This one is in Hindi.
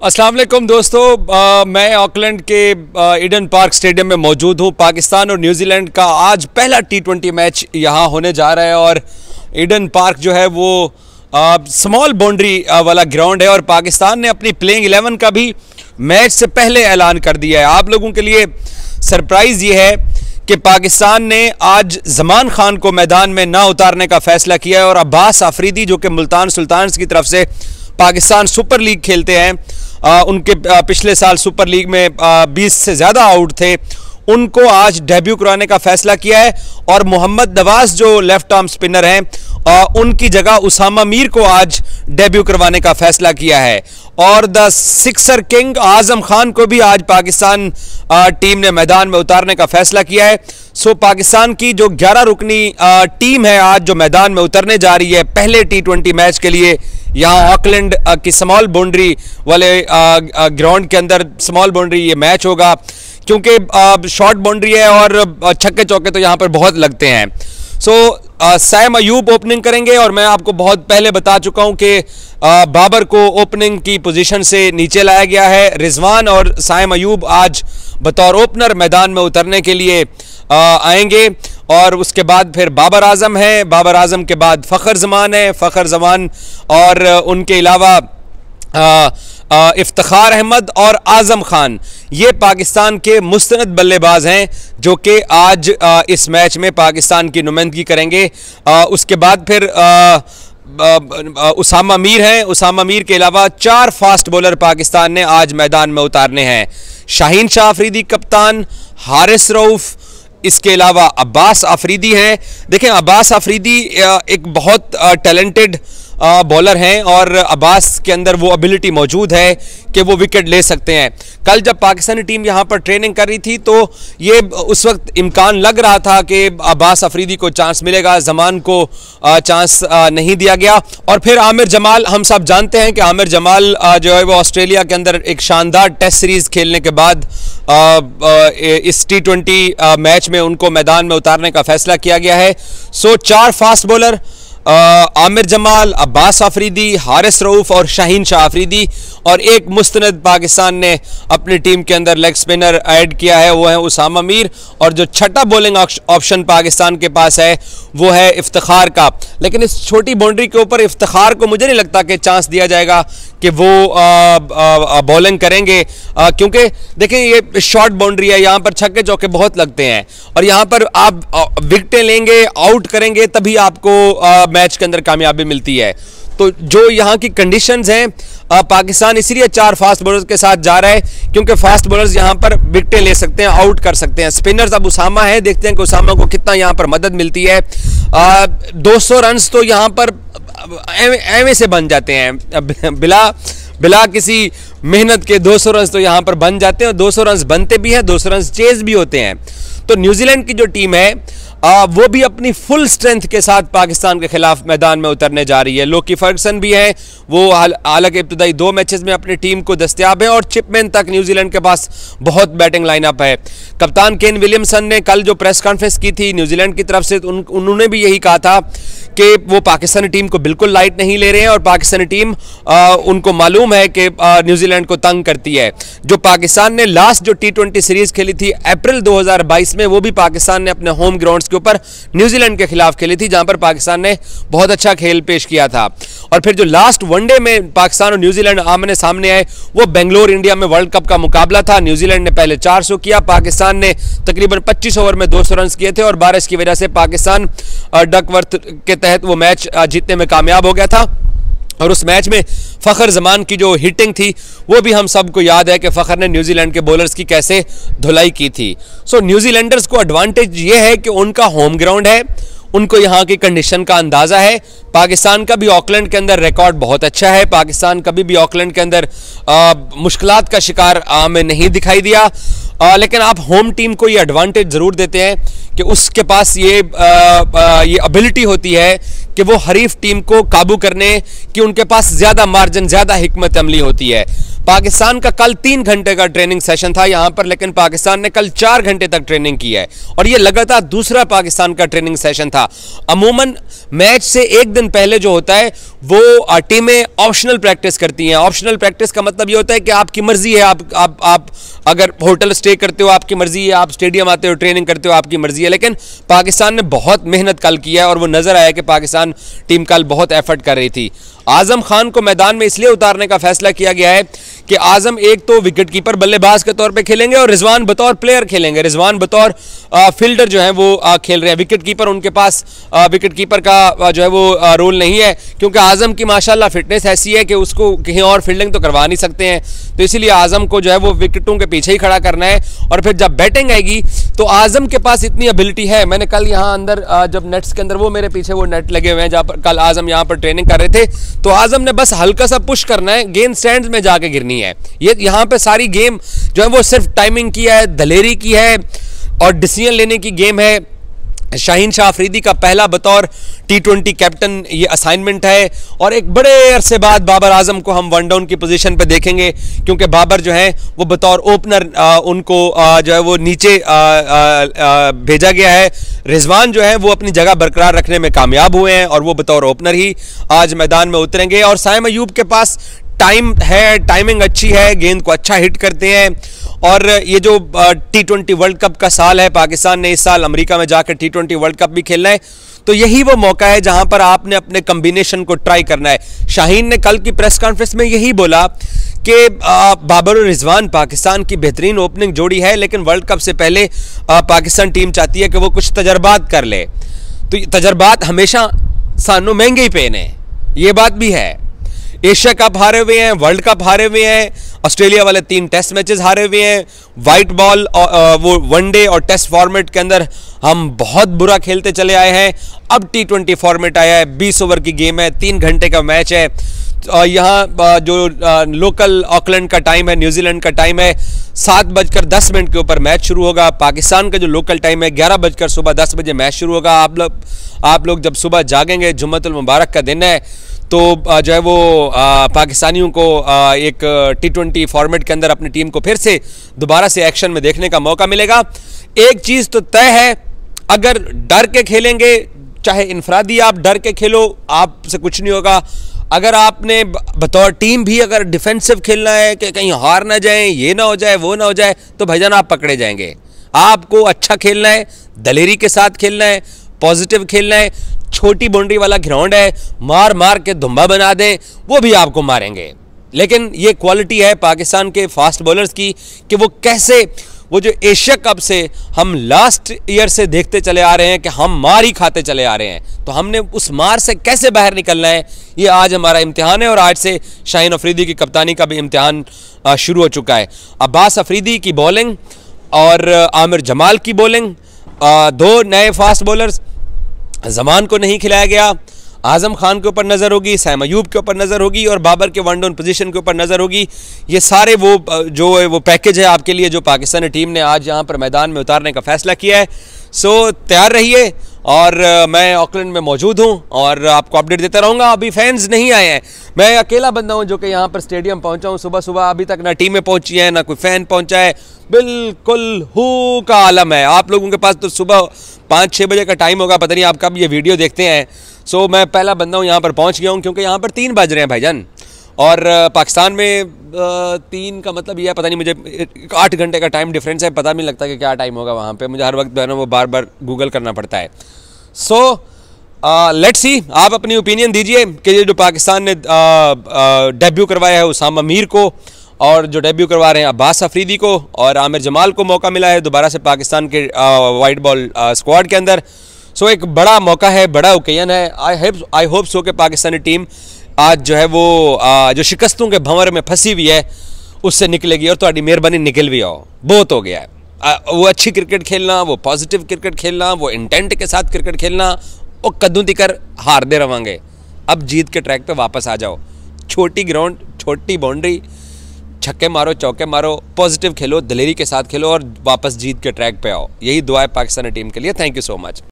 अस्सलाम वालेकुम दोस्तों, मैं ऑकलैंड के ईडन पार्क स्टेडियम में मौजूद हूँ। पाकिस्तान और न्यूजीलैंड का आज पहला T20 मैच यहाँ होने जा रहा है और ईडन पार्क जो है वो स्मॉल बाउंड्री वाला ग्राउंड है और पाकिस्तान ने अपनी प्लेइंग 11 का भी मैच से पहले ऐलान कर दिया है। आप लोगों के लिए सरप्राइज़ ये है कि पाकिस्तान ने आज जमान खान को मैदान में ना उतारने का फैसला किया है और अब्बास आफरीदी जो कि मुल्तान सुल्तान्स की तरफ से पाकिस्तान सुपर लीग खेलते हैं, उनके पिछले साल सुपर लीग में 20 से ज़्यादा आउट थे, उनको आज डेब्यू कराने का फैसला किया है। और मोहम्मद नवाज जो लेफ्ट आर्म स्पिनर हैं, उनकी जगह उसामा मीर को आज डेब्यू करवाने का फैसला किया है। और the sixer king Azam Khan को भी आज पाकिस्तान टीम ने मैदान में उतारने का फैसला किया है। सो पाकिस्तान की जो 11 रुकनी टीम है आज जो मैदान में उतरने जा रही है पहले T20 मैच के लिए, यहाँ ऑकलैंड की स्मॉल बाउंड्री वाले ग्राउंड के अंदर स्मॉल बाउंड्री ये मैच होगा, क्योंकि शॉर्ट बाउंड्री है और छक्के चौके तो यहाँ पर बहुत लगते हैं। सो साइम अयूब ओपनिंग करेंगे और मैं आपको बहुत पहले बता चुका हूं कि बाबर को ओपनिंग की पोजीशन से नीचे लाया गया है। रिजवान और साइम अयूब आज बतौर ओपनर मैदान में उतरने के लिए आएंगे और उसके बाद फिर बाबर आजम है, बाबर आजम के बाद फ़खर जमान है, फ़खर जमान और उनके अलावा इफ्तिखार अहमद और आजम खान, ये पाकिस्तान के मुस्तनद बल्लेबाज हैं जो कि आज इस मैच में पाकिस्तान की नुमाइंदगी करेंगे। उसके बाद फिर उसामा मीर हैं, उसामा मीर के अलावा 4 फास्ट बॉलर पाकिस्तान ने आज मैदान में उतारने हैं। शाहीन शाह अफरीदी कप्तान, हारिस रऊफ, इसके अलावा अब्बास आफरीदी हैं। देखें, अब्बास आफरीदी एक बहुत टैलेंटेड बॉलर हैं और अब्बास के अंदर वो एबिलिटी मौजूद है कि वो विकेट ले सकते हैं। कल जब पाकिस्तानी टीम यहाँ पर ट्रेनिंग कर रही थी तो ये उस वक्त इम्कान लग रहा था कि अब्बास आफरीदी को चांस मिलेगा, जमान को चांस नहीं दिया गया। और फिर आमिर जमाल, हम सब जानते हैं कि आमिर जमाल जो है वो ऑस्ट्रेलिया के अंदर एक शानदार टेस्ट सीरीज़ खेलने के बाद इस T20 मैच में उनको मैदान में उतारने का फैसला किया गया है। So 4 fast bowler Aamir Jamal, Abbas Afridi, Haris Rauf और शाहीन शाह अफरीदी, और एक मुस्तनद पाकिस्तान ने अपनी टीम के अंदर लेग स्पिनर ऐड किया है, वो है उसामा मीर। और जो छठा बॉलिंग ऑप्शन पाकिस्तान के पास है वो है इफ्तिखार का। लेकिन इस छोटी बाउंड्री के ऊपर इफ्तिखार को मुझे नहीं लगता कि चांस दिया जाएगा कि वो बॉलिंग करेंगे, क्योंकि देखें ये शॉर्ट बाउंड्री है, यहाँ पर छक्के चौके बहुत लगते हैं और यहाँ पर आप विकेटें लेंगे, आउट करेंगे, तभी आपको मैच के अंदर कामयाबी मिलती है। तो जो यहाँ की कंडीशंस हैं, पाकिस्तान इसलिए 4 फास्ट बॉलर्स के साथ जा रहा है क्योंकि फास्ट बॉलर्स यहाँ पर विकेटें ले सकते हैं, आउट कर सकते हैं। स्पिनर्स अब उसामा है, देखते हैं कि उसामा को कितना यहाँ पर मदद मिलती है। 200 रन्स तो यहाँ पर एवे से बन जाते हैं, बिला किसी मेहनत के 200 रन्स तो यहाँ पर बन जाते हैं और 200 रन्स बनते भी हैं, 200 रन्स चेज भी होते हैं। तो न्यूजीलैंड की जो टीम है वो भी अपनी फुल स्ट्रेंथ के साथ पाकिस्तान के खिलाफ मैदान में उतरने जा रही है। लोकी फर्गसन भी है, वो हालांकि इब्तदाई 2 मैचेस में अपनी टीम को दस्तयाब है और चिपमैन तक न्यूजीलैंड के पास बहुत बैटिंग लाइनअप है। कप्तान केन विलियमसन ने कल जो प्रेस कॉन्फ्रेंस की थी न्यूजीलैंड की तरफ से, उन्होंने भी यही कहा था कि वो पाकिस्तानी टीम को बिल्कुल लाइट नहीं ले रहे हैं और पाकिस्तानी टीम उनको मालूम है कि न्यूजीलैंड को तंग करती है। जो पाकिस्तान ने लास्ट जो T20 सीरीज खेली थी अप्रैल 2022 में, वो भी पाकिस्तान ने अपने होम ग्राउंड्स के ऊपर न्यूजीलैंड के खिलाफ खेली थी, जहां पर पाकिस्तान ने बहुत अच्छा खेल पेश किया था। और फिर जो लास्ट वनडे में पाकिस्तान और न्यूजीलैंड आमने सामने आए, वो बेंगलोर इंडिया में वर्ल्ड कप का मुकाबला था। न्यूजीलैंड ने पहले 400 किया, पाकिस्तान ने तकरीबन 25 ओवर में 200 रन किए थे और बारिश की वजह से पाकिस्तान डकवर्थ के तहत वो मैच जीतने में कामयाब हो गया था। और उस मैच में फ़खर जमान की जो हिटिंग थी वो भी हम सबको याद है कि फ़खर ने न्यूजीलैंड के बॉलर्स की कैसे धुलाई की थी। सो न्यूजीलैंडर्स को एडवांटेज ये है कि उनका होम ग्राउंड है, उनको यहाँ की कंडीशन का अंदाज़ा है। पाकिस्तान का भी ऑकलैंड के अंदर रिकॉर्ड बहुत अच्छा है, पाकिस्तान कभी भी ऑकलैंड के अंदर मुश्किलात का शिकार हमें नहीं दिखाई दिया। लेकिन आप होम टीम को ये एडवांटेज ज़रूर देते हैं कि उसके पास ये एबिलिटी होती है कि वो हरीफ टीम को काबू करने की उनके पास ज़्यादा मार्जिन, ज़्यादा हिकमत अमली होती है। पाकिस्तान का कल 3 घंटे का ट्रेनिंग सेशन था यहां पर, लेकिन पाकिस्तान ने कल 4 घंटे तक ट्रेनिंग की है और यह लगातार दूसरा पाकिस्तान का ट्रेनिंग सेशन था। अमूमन मैच से एक दिन पहले जो होता है वो टीमें ऑप्शनल प्रैक्टिस करती हैं। ऑप्शनल प्रैक्टिस का मतलब ये होता है कि आपकी मर्जी है, आप अगर होटल स्टे करते हो आपकी मर्जी है, आप स्टेडियम आते हो ट्रेनिंग करते हो आपकी मर्जी है। लेकिन पाकिस्तान ने बहुत मेहनत कल की है और वो नजर आया कि पाकिस्तान टीम कल बहुत एफर्ट कर रही थी। आजम खान को मैदान में इसलिए उतारने का फैसला किया गया है कि आजम एक तो विकेट कीपर बल्लेबाज के तौर पे खेलेंगे और रिजवान बतौर प्लेयर खेलेंगे। रिजवान बतौर फील्डर जो है वो खेल रहे हैं। विकेट कीपर उनके पास विकेट कीपर का जो है वो रोल नहीं है, क्योंकि आजम की माशाल्लाह फिटनेस ऐसी है कि उसको कहीं और फील्डिंग तो करवा नहीं सकते हैं, तो इसीलिए आजम को जो है वो विकेटों के पीछे ही खड़ा करना है। और फिर जब बैटिंग आएगी तो आजम के पास इतनी एबिलिटी है। मैंने कल यहाँ अंदर जब नेट्स के अंदर, वो मेरे पीछे वो नेट लगे हुए हैं जहाँ पर कल आजम यहाँ पर ट्रेनिंग कर रहे थे, तो आजम ने बस हल्का सा पुश करना है, गेंद स्टैंड्स में जाके गिरनी है। ये यहाँ पे सारी गेम जो है वो सिर्फ टाइमिंग की है, दलेरी की है और डिसीजन लेने की गेम है। शाहीन शाह अफरीदी का पहला बतौर T20 कैप्टन ये असाइनमेंट है और एक बड़े अरसे बाद बाबर आजम को हम वन डाउन की पोजीशन पे देखेंगे, क्योंकि बाबर जो है वो बतौर ओपनर उनको जो है वो नीचे भेजा गया है। रिजवान जो है वो अपनी जगह बरकरार रखने में कामयाब हुए हैं और वो बतौर ओपनर ही आज मैदान में उतरेंगे। और साइम अयूब के पास टाइम है, टाइमिंग अच्छी है, गेंद को अच्छा हिट करते हैं। और ये जो T20 वर्ल्ड कप का साल है, पाकिस्तान ने इस साल अमेरिका में जाकर T20 वर्ल्ड कप भी खेलना है, तो यही वो मौका है जहां पर आपने अपने कॉम्बिनेशन को ट्राई करना है। शाहीन ने कल की प्रेस कॉन्फ्रेंस में यही बोला कि बाबर और रिजवान पाकिस्तान की बेहतरीन ओपनिंग जोड़ी है, लेकिन वर्ल्ड कप से पहले पाकिस्तान टीम चाहती है कि वो कुछ तजर्बात कर ले। तो तजर्बात हमेशा सानू महंगे ही पे ने, ये बात भी है। एशिया कप हारे हुए हैं, वर्ल्ड कप हारे हुए हैं, ऑस्ट्रेलिया वाले 3 टेस्ट मैचेस हारे हुए हैं, वाइट बॉल वो वनडे और टेस्ट फॉर्मेट के अंदर हम बहुत बुरा खेलते चले आए हैं। अब T20 फॉर्मेट आया है, 20 ओवर की गेम है, 3 घंटे का मैच है। यहाँ जो लोकल ऑकलैंड का टाइम है, न्यूजीलैंड का टाइम है, 7:10 के ऊपर मैच शुरू होगा। पाकिस्तान का जो लोकल टाइम है 11:10 बजे मैच शुरू होगा। आप लोग जब सुबह जागेंगे, जुम्मतुल मुबारक का दिन है, तो जो है वो पाकिस्तानियों को एक T20 फॉर्मेट के अंदर अपनी टीम को फिर से दोबारा से एक्शन में देखने का मौका मिलेगा। एक चीज़ तो तय है, अगर डर के खेलेंगे, चाहे इनफरादी आप डर के खेलो, आपसे कुछ नहीं होगा। अगर आपने बतौर टीम भी अगर डिफेंसिव खेलना है कि कहीं हार ना जाए, ये ना हो जाए, वो ना हो जाए, तो भाईजान आप पकड़े जाएंगे। आपको अच्छा खेलना है, दलेरी के साथ खेलना है, पॉजिटिव खेलना है। छोटी बाउंड्री वाला ग्राउंड है, मार मार के धुम्बा बना दें, वो भी आपको मारेंगे। लेकिन ये क्वालिटी है पाकिस्तान के फास्ट बॉलर्स की कि वो कैसे, वो जो एशिया कप से हम लास्ट ईयर से देखते चले आ रहे हैं कि हम मार ही खाते चले आ रहे हैं, तो हमने उस मार से कैसे बाहर निकलना है, ये आज हमारा इम्तिहान है। और आज से शाहीन अफरीदी की कप्तानी का भी इम्तिहान शुरू हो चुका है। अब्बास अफरीदी की बॉलिंग और आमिर जमाल की बॉलिंग, 2 नए फास्ट बॉलर्स, जमान को नहीं खिलाया गया। आजम खान के ऊपर नज़र होगी, साइम अयूब के ऊपर नज़र होगी और बाबर के वन डाउन पोजीशन के ऊपर नज़र होगी। ये सारे वो पैकेज है आपके लिए जो पाकिस्तानी टीम ने आज यहाँ पर मैदान में उतारने का फैसला किया है। सो तैयार रहिए और मैं ऑकलैंड में मौजूद हूँ और आपको अपडेट देता रहूँगा। अभी फैंस नहीं आए हैं, मैं अकेला बंदा हूँ जो कि यहाँ पर स्टेडियम पहुँचा हूँ। सुबह सुबह अभी तक ना टीमें पहुँची हैं, ना कोई फ़ैन पहुँचा है, बिल्कुल हू का आलम है। आप लोगों के पास तो सुबह 5-6 बजे का टाइम होगा, पता नहीं आप कब ये वीडियो देखते हैं। सो मैं पहला बंदा हूँ यहाँ पर पहुँच गया हूँ, क्योंकि यहाँ पर 3 बज रहे हैं भाईजान। और पाकिस्तान में 3 का मतलब ये है, पता नहीं, मुझे 8 घंटे का टाइम डिफरेंस है, पता नहीं लगता कि क्या टाइम होगा वहाँ पे। मुझे हर वक्त जो है ना वो बार बार गूगल करना पड़ता है। सो लेट्स सी, आप अपनी ओपिनियन दीजिए कि ये जो पाकिस्तान ने डेब्यू करवाया है उसामा मीर को, और जो डेब्यू करवा रहे हैं अब्बास अफरीदी को, और आमिर जमाल को मौका मिला है दोबारा से पाकिस्तान के वाइट बॉल स्क्वाड के अंदर। सो एक बड़ा मौका है, बड़ा ओकेजन है। आई होप सो कि पाकिस्तानी टीम आज जो है वो जो शिकस्तों के भंवर में फंसी हुई है उससे निकलेगी, और तुम्हारी मेहरबानी निकल भी आओ, बहुत हो गया है। वो अच्छी क्रिकेट खेलना, वो पॉजिटिव क्रिकेट खेलना, वो इंटेंट के साथ क्रिकेट खेलना, वो कद्दू तिकर हार दे रवांगे। अब जीत के ट्रैक पे वापस आ जाओ। छोटी ग्राउंड, छोटी बाउंड्री, छक्के मारो, चौके मारो, पॉजिटिव खेलो, दलेरी के साथ खेलो और वापस जीत के ट्रैक पे आओ। यही दुआ है पाकिस्तानी टीम के लिए। Thank you so much.